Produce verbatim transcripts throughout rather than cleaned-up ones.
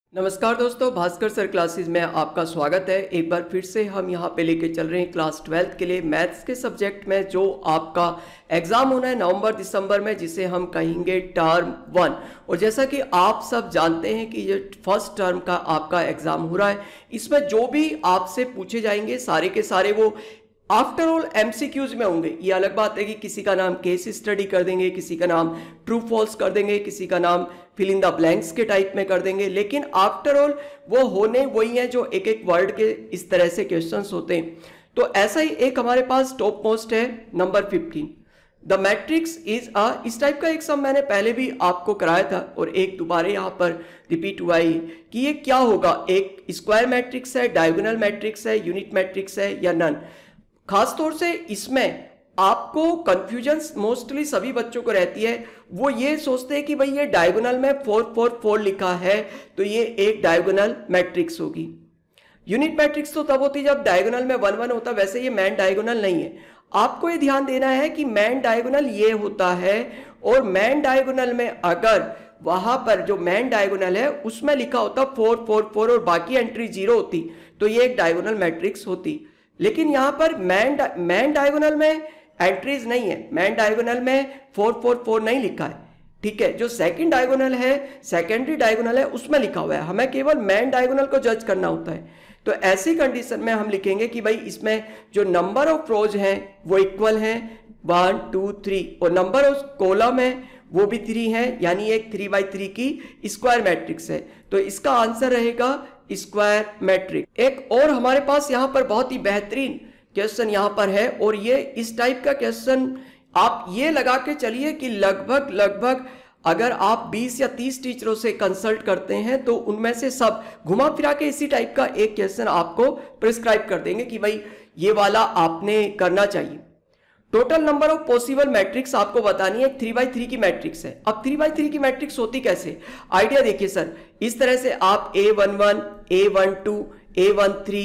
नमस्कार दोस्तों, Bhaskar sir classes में आपका स्वागत है। एक बार फिर से हम यहाँ पे लेके चल रहे हैं क्लास ट्वेल्थ के लिए मैथ्स के सब्जेक्ट में जो आपका एग्ज़ाम होना है नवंबर दिसंबर में, जिसे हम कहेंगे टर्म वन। और जैसा कि आप सब जानते हैं कि ये फर्स्ट टर्म का आपका एग्ज़ाम हो रहा है, इसमें जो भी आपसे पूछे जाएंगे सारे के सारे वो आफ्टर ऑल एमसीक्यूज में होंगे। ये अलग बात है कि किसी का नाम केस स्टडी कर देंगे, किसी का नाम ट्रू फॉल्स कर देंगे, किसी का नाम फिल इन द ब्लैंक्स के टाइप में कर देंगे, लेकिन आफ्टर ऑल वो होने वही हैं जो एक एक वर्ड के इस तरह से क्वेश्चंस होते हैं। तो ऐसा ही एक हमारे पास टॉप मोस्ट है number fifteen, the matrix is a. इस टाइप का एक सम मैंने पहले भी आपको कराया था और एक दोबारा यहाँ पर रिपीट हुआ है कि ये क्या होगा, एक स्क्वायर मैट्रिक्स है, डायगोनल मैट्रिक्स है, यूनिट मैट्रिक्स है या नन। खासतौर से इसमें आपको कंफ्यूजन मोस्टली सभी बच्चों को रहती है, वो ये सोचते हैं कि भाई ये डायगोनल में फोर फोर फोर लिखा है तो ये एक डायगोनल मैट्रिक्स होगी। यूनिट मैट्रिक्स तो तब होती है जब डायगोनल में वन वन होता है, वैसे ये मैन डायगोनल नहीं है। आपको ये ध्यान देना है कि मैन डायगोनल ये होता है और मैन डायगोनल में अगर वहां पर जो मैन डायगोनल है उसमें लिखा होता फोर फोर फोर और बाकी एंट्री जीरो होती तो ये एक डायगोनल मैट्रिक्स होती। लेकिन यहाँ पर मैन मैन डायगोनल में एंट्रीज नहीं है, मैन डायगोनल में फोर फोर फोर नहीं लिखा है, ठीक है। जो सेकंड डायगोनल है, सेकेंडरी डायगोनल है, उसमें लिखा हुआ है, हमें केवल मैन डायगोनल को जज करना होता है। तो ऐसी कंडीशन में हम लिखेंगे कि भाई इसमें जो नंबर ऑफ रोज हैं वो इक्वल हैं वन टू थ्री, और नंबर ऑफ कॉलम है वो भी थ्री है, यानी एक थ्री बाई थ्री की स्क्वायर मैट्रिक्स है। तो इसका आंसर रहेगा स्क्वायर मैट्रिक्स। एक और हमारे पास यहाँ पर बहुत ही बेहतरीन क्वेश्चन यहाँ पर है, और ये इस टाइप का क्वेश्चन आप ये लगा के चलिए कि लगभग लगभग अगर आप बीस या तीस टीचरों से कंसल्ट करते हैं तो उनमें से सब घुमा फिरा के इसी टाइप का एक क्वेश्चन आपको प्रिस्क्राइब कर देंगे कि भाई ये वाला आपने करना चाहिए। Total number of possible matrix आपको बतानी है, थ्री बाई थ्री की मैट्रिक्स है। अब थ्री बाई थ्री की मैट्रिक्स होती कैसे, आइडिया देखिए सर, इस तरह से आप A one one, A one two, A one three,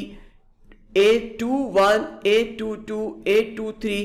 A two one, A two two, A two three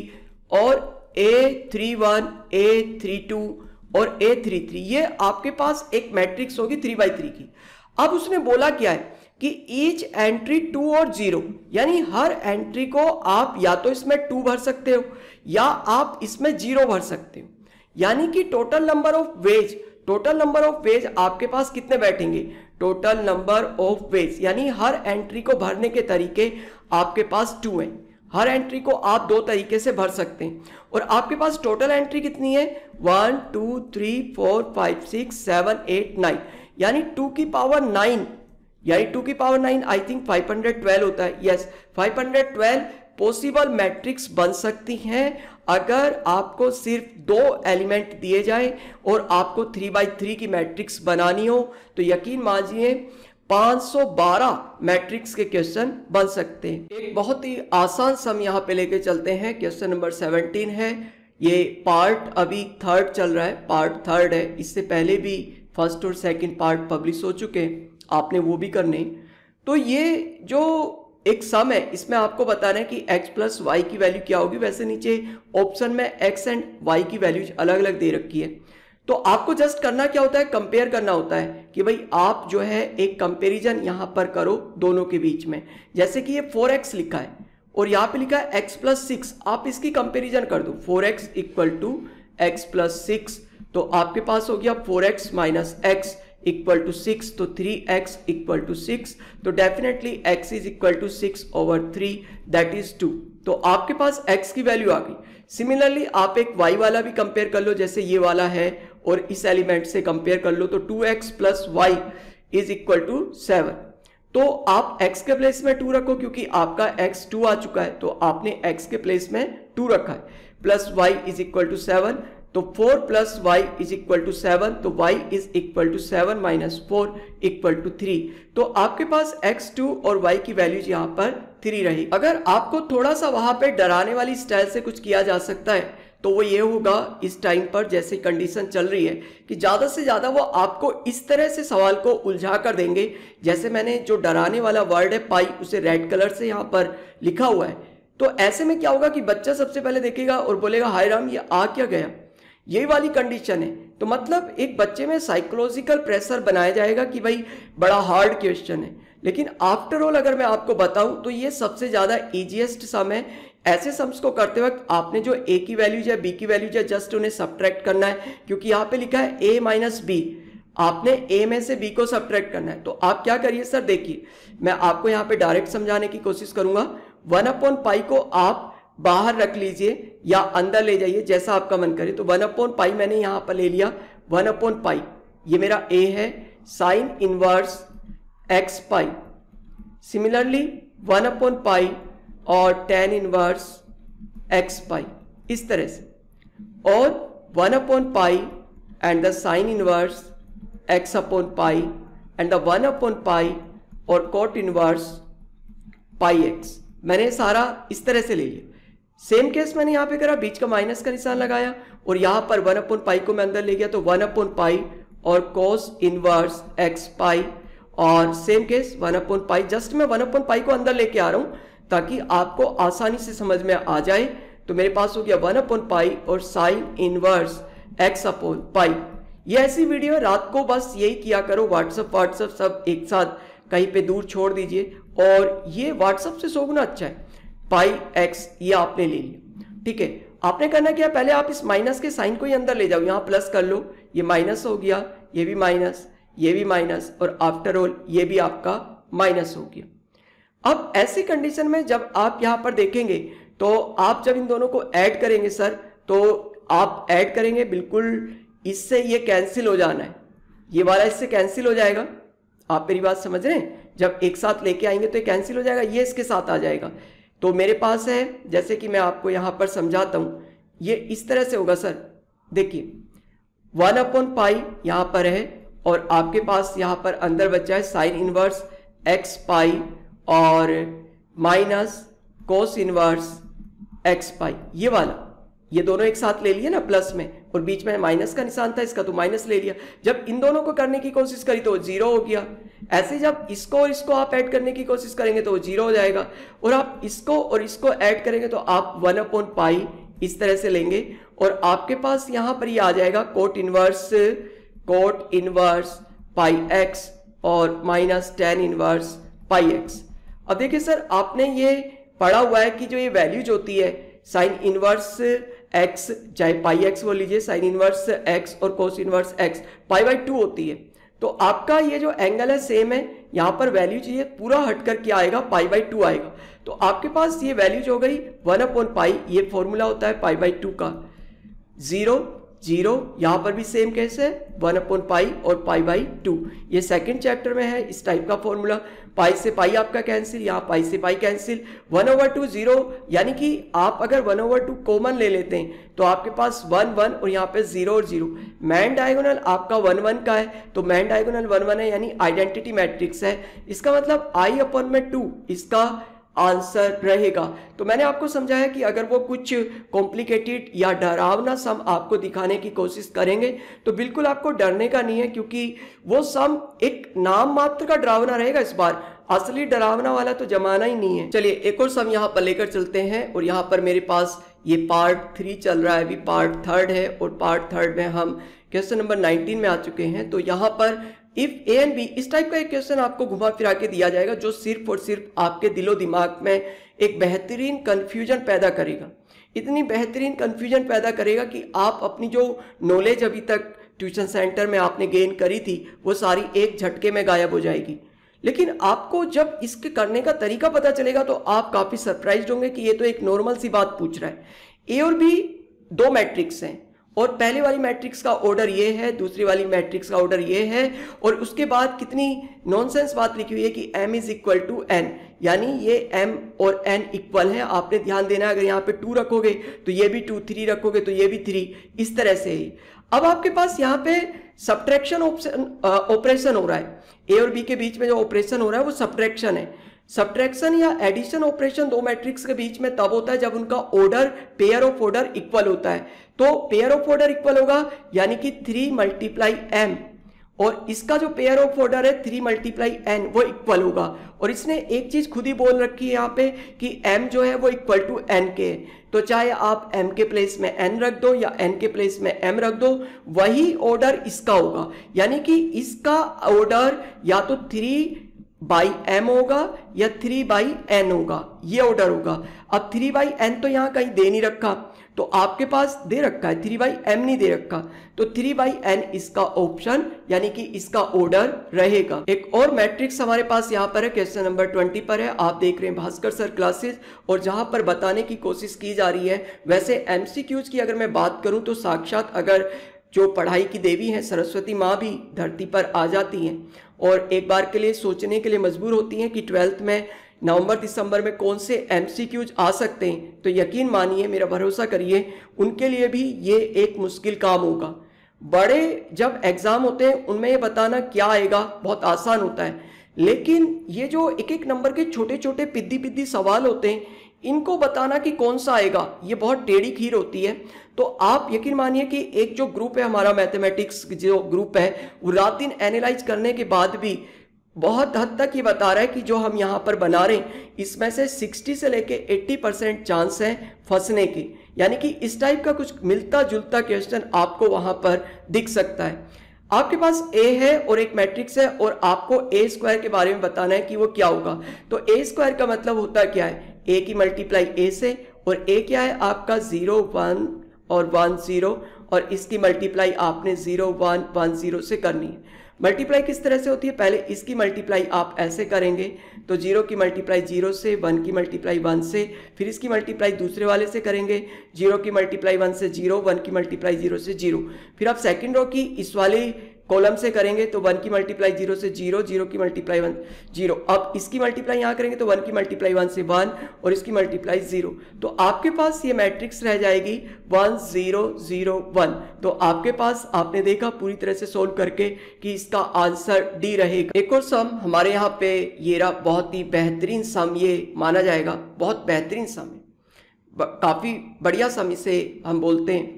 और A three one, A three two और ए थ्री थ्री, ये आपके पास एक मैट्रिक्स होगी थ्री बाई थ्री की। अब उसने बोला क्या है कि ईच एंट्री टू और जीरो, यानी हर एंट्री को आप या तो इसमें टू भर सकते हो या आप इसमें जीरो भर सकते हो, यानी कि total number of ways, total number of ways आपके पास कितने बैठेंगे, टोटल नंबर ऑफ वेज, यानी हर एंट्री को भरने के तरीके आपके पास टू हैं। हर एंट्री को आप दो तरीके से भर सकते हैं और आपके पास टोटल एंट्री कितनी है, one two three four five six seven eight nine, यानी टू की पावर नाइन, यानी टू की power nine I think five hundred twelve होता है। Yes, five hundred twelve possible matrix बन सकती हैं अगर आपको सिर्फ दो एलिमेंट दिए जाए और आपको थ्री बाई थ्री की मैट्रिक्स बनानी हो तो यकीन मानिए पाँच सौ बारह मैट्रिक्स के क्वेश्चन बन सकते हैं। एक बहुत ही आसान सम यहाँ पे लेके चलते हैं, क्वेश्चन नंबर सेवनटीन है। ये पार्ट अभी थर्ड चल रहा है, पार्ट थर्ड है, इससे पहले भी फर्स्ट और सेकंड पार्ट पब्लिश हो चुके हैं, आपने वो भी करने। तो ये जो एक सम है इसमें आपको बताना है कि x प्लस वाई की वैल्यू क्या होगी। वैसे नीचे ऑप्शन में x एंड y की वैल्यूज अलग अलग दे रखी है, तो आपको जस्ट करना क्या होता है, कंपेयर करना होता है कि भाई आप जो है एक कंपेरिजन यहाँ पर करो दोनों के बीच में। जैसे कि ये फोर एक्स लिखा है और यहाँ पे लिखा है x प्लस सिक्स, आप इसकी कंपेरिजन कर दो, four x equal to x plus six, तो आपके पास हो गया four x minus x equal to six, तो three x equal to six, तो definitely x is equal to six over three, that is two. तो आपके पास x की वैल्यू आ गई। सिमिलरली आप एक y वाला भी कंपेयर कर लो, जैसे ये वाला है और इस एलिमेंट से कंपेयर कर लो, तो two x plus y is equal to seven. तो आप x के प्लेस में टू रखो क्योंकि आपका x टू आ चुका है, तो आपने x के प्लेस में टू रखा है, plus y is equal to seven, तो four plus y is equal to seven, तो y is equal to seven minus four equal to three. तो आपके पास एक्स टू और y की वैल्यूज यहाँ पर थ्री रही। अगर आपको थोड़ा सा वहां पे डराने वाली स्टाइल से कुछ किया जा सकता है तो वो ये होगा इस टाइम पर, जैसे कंडीशन चल रही है कि ज़्यादा से ज़्यादा वो आपको इस तरह से सवाल को उलझा कर देंगे। जैसे मैंने जो डराने वाला वर्ड है पाई उसे रेड कलर से यहाँ पर लिखा हुआ है, तो ऐसे में क्या होगा कि बच्चा सबसे पहले देखेगा और बोलेगा हाय राम ये आ क्या गया, यही वाली कंडीशन है। तो मतलब एक बच्चे में साइकोलॉजिकल प्रेशर बनाया जाएगा कि भाई बड़ा हार्ड क्वेश्चन है, लेकिन आफ्टर ऑल अगर मैं आपको बताऊं तो ये सबसे ज़्यादा ईजीएस्ट सम है। ऐसे सम्स को करते वक्त आपने जो ए की वैल्यूज है, बी की वैल्यूज है, जस्ट उन्हें सब्ट्रैक्ट करना है, क्योंकि यहाँ पे लिखा है ए माइनस बी, आपने ए में से बी को सब्ट्रैक्ट करना है। तो आप क्या करिए सर, देखिए मैं आपको यहाँ पे डायरेक्ट समझाने की कोशिश करूंगा। वन अपॉन पाई को आप बाहर रख लीजिए या अंदर ले जाइए, जैसा आपका मन करे। तो वन अपॉन पाई मैंने यहाँ पर ले लिया, वन अपॉन पाई ये मेरा ए है, sine inverse x pi. Similarly one upon pi और टेन इनवर्स एक्स पाई, इस तरह से। और one upon pi and the sine inverse x upon pi and the one upon pi और cot inverse pi x, मैंने सारा इस तरह से ले लिया। सेम केस मैंने यहाँ पे करा, बीच का माइनस का निशान लगाया और यहाँ पर वन अपॉन पाई को मैं अंदर ले गया, तो वन अपॉन पाई और कोस इनवर्स एक्स पाई, और same case one upon pi. Just मैं वन अपॉन पाई को अंदर लेके आ रहा हूँ ताकि आपको आसानी से समझ में आ जाए। तो मेरे पास हो गया वन अपॉन पाई और sine inverse x upon pi. ये ऐसी वीडियो है, रात को बस यही किया करो, व्हाट्सअप व्हाट्सअप सब एक साथ कहीं पे दूर छोड़ दीजिए, और ये व्हाट्सअप से सौ गुना अच्छा है। पाई एक्स ये आपने ले लिया, ठीक है। आपने करना क्या, पहले आप इस माइनस के साइन को ही अंदर ले जाओ, यहाँ प्लस कर लो, ये माइनस हो गया, ये भी माइनस, ये भी माइनस, और आफ्टर ऑल ये भी आपका माइनस हो गया। अब ऐसी कंडीशन में जब आप यहाँ पर देखेंगे तो आप जब इन दोनों को ऐड करेंगे सर, तो आप ऐड करेंगे बिल्कुल, इससे ये कैंसिल हो जाना है, ये वाला इससे कैंसिल हो जाएगा। आप मेरी बात समझ रहे हैं, जब एक साथ लेके आएंगे तो ये कैंसिल हो जाएगा, ये इसके साथ आ जाएगा। तो मेरे पास है, जैसे कि मैं आपको यहाँ पर समझाता हूँ, ये इस तरह से होगा सर। देखिए वन अपॉन पाई यहाँ पर है और आपके पास यहाँ पर अंदर बचा है साइन इनवर्स एक्स पाई और minus cos inverse x pi, ये वाला, ये दोनों एक साथ ले लिए ना प्लस में, और बीच में माइनस का निशान था इसका, तो माइनस ले लिया। जब इन दोनों को करने की कोशिश करी तो जीरो हो गया। ऐसे जब इसको और इसको आप ऐड करने की कोशिश करेंगे तो वो जीरो हो जाएगा, और आप इसको और इसको ऐड करेंगे तो आप वन अपॉन पाई इस तरह से लेंगे, और आपके पास यहाँ पर ये आ जाएगा cot inverse cot inverse pi x और minus tan inverse pi x. अब देखिए सर, आपने ये पढ़ा हुआ है कि जो ये वैल्यूज होती है साइन इनवर्स एक्स, चाहे पाई एक्स बोल लीजिए, साइन इनवर्स एक्स और cos inverse x pi by two होती है। तो आपका ये जो एंगल है सेम है, यहाँ पर वैल्यू चाहिए पूरा हट कर क्या आएगा, पाई बाई टू आएगा। तो आपके पास ये वैल्यूज हो गई वन अपॉन पाई, ये फॉर्मूला होता है पाई बाई टू का, जीरो जीरो, यहाँ पर भी सेम केस है, वन अपॉन पाई और पाई बाई टू। ये सेकंड चैप्टर में है इस टाइप का फॉर्मूला। पाई से पाई आपका कैंसिल, यहाँ पाई से pi cancel, one over two zero, यानी कि आप अगर वन ओवर टू कॉमन ले लेते हैं तो आपके पास वन वन और यहाँ पे जीरो और जीरो। मैन डायगोनल आपका वन वन का है, तो मैन डायगोनल वन वन है, यानी आइडेंटिटी मैट्रिक्स है। इसका मतलब आई अपॉन में टू इसका आंसर रहेगा। तो मैंने आपको समझाया कि अगर वो कुछ कॉम्प्लिकेटेड या डरावना सम आपको दिखाने की कोशिश करेंगे तो बिल्कुल आपको डरने का नहीं है, क्योंकि वो सम एक नाम मात्र का डरावना रहेगा, इस बार असली डरावना वाला तो जमाना ही नहीं है। चलिए एक और सम यहाँ पर लेकर चलते हैं, और यहाँ पर मेरे पास ये पार्ट थ्री चल रहा है, अभी पार्ट थर्ड है, और पार्ट थर्ड में हम क्वेश्चन नंबर नाइनटीन में आ चुके हैं। तो यहाँ पर इफ ए एंड बी, इस टाइप का एक क्वेश्चन आपको घुमा फिरा के दिया जाएगा जो सिर्फ और सिर्फ आपके दिलो दिमाग में एक बेहतरीन कंफ्यूजन पैदा करेगा, इतनी बेहतरीन कंफ्यूजन पैदा करेगा कि आप अपनी जो नॉलेज अभी तक ट्यूशन सेंटर में आपने गेन करी थी वो सारी एक झटके में गायब हो जाएगी। लेकिन आपको जब इसके करने का तरीका पता चलेगा तो आप काफ़ी सरप्राइज होंगे कि ये तो एक नॉर्मल सी बात पूछ रहा है। ए और बी दो मैट्रिक्स हैं, और पहले वाली मैट्रिक्स का ऑर्डर ये है, दूसरी वाली मैट्रिक्स का ऑर्डर ये है, और उसके बाद कितनी नॉनसेंस बात लिखी हुई है कि m is equal to n, यानी ये m और n इक्वल है। आपने ध्यान देना है, अगर यहाँ पे टू रखोगे तो ये भी टू, थ्री रखोगे तो ये भी थ्री, इस तरह से ही। अब आपके पास यहाँ पे सब्ट्रैक्शन ऑपरेशन हो रहा है, ए और बी के बीच में जो ऑपरेशन हो रहा है वो सब्ट्रैक्शन है। सब्ट्रैक्शन या एडिशन ऑपरेशन दो मैट्रिक्स के बीच में तब होता है जब उनका order, pair of order equal होता है। तो पेयर ऑफ ऑर्डर इक्वल होगा, यानी कि थ्री मल्टीप्लाई एम और इसका जो पेयर ऑफ ऑर्डर है थ्री मल्टीप्लाई एन वो इक्वल होगा। और इसने एक चीज खुद ही बोल रखी है यहाँ पे कि m जो है वो इक्वल टू एन के है, तो चाहे आप m के प्लेस में n रख दो या n के प्लेस में m रख दो, वही ऑर्डर इसका होगा। यानी कि इसका ऑर्डर या तो थ्री बाई एम होगा या थ्री बाई एन होगा, ये ऑर्डर होगा। अब थ्री बाई एन तो यहाँ कहीं दे नहीं रखा, तो आपके पास दे रखा है, थ्री बाई एम नहीं दे रखा, तो थ्री बाई एन इसका ऑप्शन यानी कि इसका ऑर्डर रहेगा। एक और मैट्रिक्स हमारे पास यहाँ पर है, क्वेश्चन नंबर ट्वेंटी पर है। आप देख रहे हैं भास्कर सर क्लासेस, और जहाँ पर बताने की कोशिश की जा रही है, वैसे एमसीक्यूज की अगर मैं बात करूँ तो साक्षात अगर जो पढ़ाई की देवी हैं सरस्वती माँ भी धरती पर आ जाती हैं और एक बार के लिए सोचने के लिए मजबूर होती हैं कि ट्वेल्थ में नवंबर दिसंबर में कौन से एमसीक्यूज आ सकते हैं, तो यकीन मानिए, मेरा भरोसा करिए, उनके लिए भी ये एक मुश्किल काम होगा। बड़े जब एग्जाम होते हैं उनमें ये बताना क्या आएगा बहुत आसान होता है, लेकिन ये जो एक एक नंबर के छोटे छोटे पिद्दी पिद्दी सवाल होते हैं, इनको बताना कि कौन सा आएगा, ये बहुत टेढ़ी खीर होती है। तो आप यकीन मानिए कि एक जो ग्रुप है हमारा मैथमेटिक्स जो ग्रुप है, वो रात दिन एनालाइज करने के बाद भी बहुत हद तक ये बता रहा है कि जो हम यहाँ पर बना रहे हैं इसमें से साठ से लेके अस्सी परसेंट चांस है फंसने के। यानी कि इस टाइप का कुछ मिलता जुलता क्वेश्चन आपको वहां पर दिख सकता है। आपके पास a है और एक मैट्रिक्स है और आपको ए स्क्वायर के बारे में बताना है कि वो क्या होगा। तो ए स्क्वायर का मतलब होता क्या है, a की मल्टीप्लाई a से, और a क्या है आपका जीरो वन और वन जीरो, और इसकी मल्टीप्लाई आपने जीरो वन वन जीरो से करनी है। मल्टीप्लाई किस तरह से होती है, पहले इसकी मल्टीप्लाई आप ऐसे करेंगे, तो जीरो की मल्टीप्लाई जीरो से, वन की मल्टीप्लाई वन से, फिर इसकी मल्टीप्लाई दूसरे वाले से करेंगे, जीरो की मल्टीप्लाई वन से जीरो, वन की मल्टीप्लाई जीरो से जीरो, फिर आप सेकंड रो की इस वाले कॉलम से करेंगे तो वन की मल्टीप्लाई जीरो से जीरो, जीरो की मल्टीप्लाई वन जीरो, अब इसकी मल्टीप्लाई यहाँ करेंगे तो वन की मल्टीप्लाई वन से वन और इसकी मल्टीप्लाई जीरो, तो आपके पास ये मैट्रिक्स रह जाएगी वन जीरो जीरो वन। तो आपके पास आपने देखा पूरी तरह से सोल्व करके कि इसका आंसर डी रहेगा। एक और सम हमारे यहाँ पे ये रहा, बहुत ही बेहतरीन सम ये माना जाएगा, बहुत बेहतरीन सम है, काफी बढ़िया सम इसे हम बोलते हैं।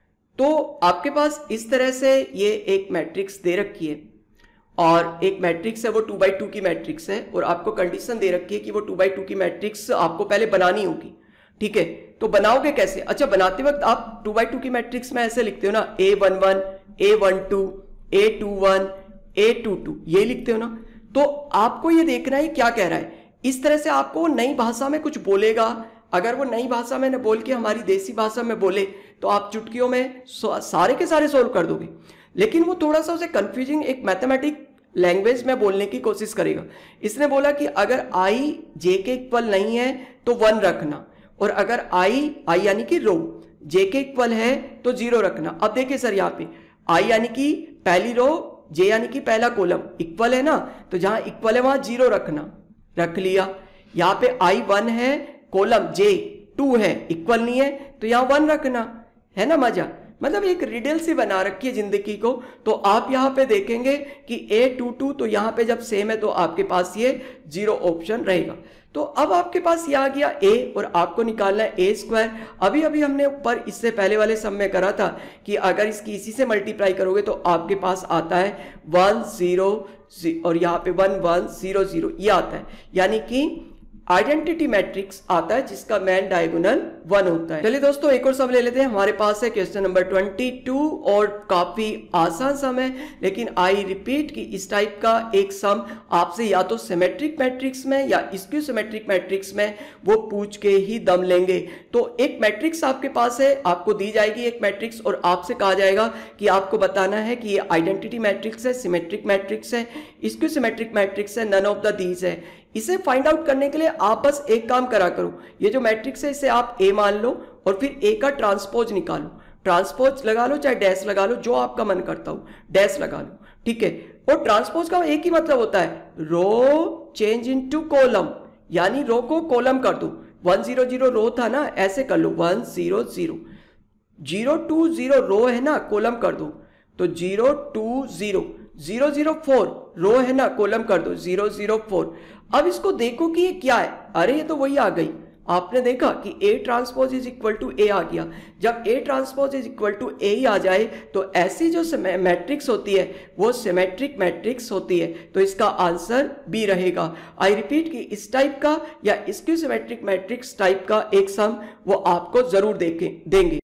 तो आपके पास इस तरह से ये एक मैट्रिक्स दे रखी है और एक मैट्रिक्स है वो टू बाई टू की मैट्रिक्स है, और आपको कंडीशन दे रखी है कि वो टू बाई टू की मैट्रिक्स आपको पहले बनानी होगी। ठीक है, तो बनाओगे कैसे? अच्छा, बनाते वक्त आप टू बाई टू की मैट्रिक्स में ऐसे लिखते हो ना, A one one, A one two, A two one, A two two, ये लिखते हो ना। तो आपको ये देखना है क्या कह रहा है। इस तरह से आपको नई भाषा में कुछ बोलेगा, अगर वो नई भाषा में न बोल के हमारी देसी भाषा में बोले तो आप चुटकियों में सारे के सारे सोल्व कर दोगे, लेकिन वो थोड़ा सा उसे कंफ्यूजिंग एक मैथमेटिक लैंग्वेज में बोलने की कोशिश करेगा। इसने बोला कि अगर आई जे के इक्वल नहीं है तो वन रखना, और अगर आई आई यानी कि रो जे के इक्वल है तो जीरो रखना। अब देखिए सर, यहाँ पे आई यानी कि पहली रो, जे यानी कि पहला कॉलम इक्वल है ना, तो जहां इक्वल है वहां जीरो रखना, रख लिया। यहाँ पे आई वन है, कॉलम जे टू है, इक्वल नहीं है तो यहां वन रखना है ना। मजा, मतलब एक रिडल से बना रखी है जिंदगी को। तो आप यहाँ पे देखेंगे कि ए टू टू, तो यहाँ पे जब सेम है तो आपके पास ये जीरो ऑप्शन रहेगा। तो अब आपके पास ये आ गया ए और आपको निकालना है ए स्क्वायर। अभी अभी हमने ऊपर इससे पहले वाले सम में करा था कि अगर इसकी इसी से मल्टीप्लाई करोगे तो आपके पास आता है वन जीरो और यहाँ पे वन वन जीरो जीरो, ये आता है, यानी कि आइडेंटिटी मैट्रिक्स आता है जिसका मैन डायगोनल वन होता है। चलिए दोस्तों, एक और सम ले लेते हैं। हमारे पास है क्वेश्चन नंबर ट्वेंटी टू और काफी आसान सम है, लेकिन आई रिपीट कि इस टाइप का एक सम आपसे या तो सिमेट्रिक मैट्रिक्स में या स्क्यू सिमेट्रिक मैट्रिक्स में वो पूछ के ही दम लेंगे। तो एक मैट्रिक्स आपके पास है, आपको दी जाएगी एक मैट्रिक्स और आपसे कहा जाएगा कि आपको बताना है कि ये आइडेंटिटी मैट्रिक्स है, सिमेट्रिक मैट्रिक्स है, स्क्यू सिमेट्रिक मैट्रिक्स है, नन ऑफ द दीज है। इसे फाइंड आउट करने के लिए आप बस एक काम करा करो, ये जो मैट्रिक्स है इसे आप ए मान लो और फिर ए का ट्रांसपोज निकालो। ट्रांसपोज लगा लो चाहे डैश लगा लो, जो आपका मन करता हो, डैश लगा लो, ठीक है। और ट्रांसपोज का एक ही मतलब होता है, रो चेंज इनटू कॉलम, यानी रो को कॉलम कर दो। वन जीरो जीरो रो था ना, ऐसे कर लो one zero zero, zero two zero row है ना, कॉलम कर दो, तो zero two zero, zero zero four row है ना, कॉलम कर दो जीरो जीरो फोर। अब इसको देखो कि ये क्या है, अरे ये तो वही आ गई, आपने देखा कि A transpose is equal to A आ गया। जब A transpose is equal to A ही आ जाए तो ऐसी जो मैट्रिक्स होती है वो सिमेट्रिक मैट्रिक्स होती है, तो इसका आंसर बी रहेगा। आई रिपीट कि इस टाइप का या स्क्यू सिमेट्रिक मैट्रिक्स टाइप का एक सम वो आपको जरूर देखें देंगे।